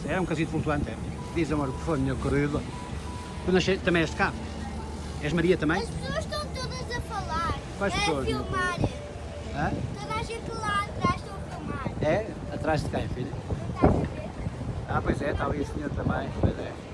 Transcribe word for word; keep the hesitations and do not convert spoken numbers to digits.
É um casito flutuante, é. Diz, amor, que foi, minha querida. Tu nasce, também és de cá? És Maria também? As pessoas estão todas a falar. Quais é pessoas? a filmar. Hã? Toda a gente lá atrás estão a filmar. É? Atrás de quem, filho? Não estás a ver? Ah, pois é, está ali a senhora também. Pois é.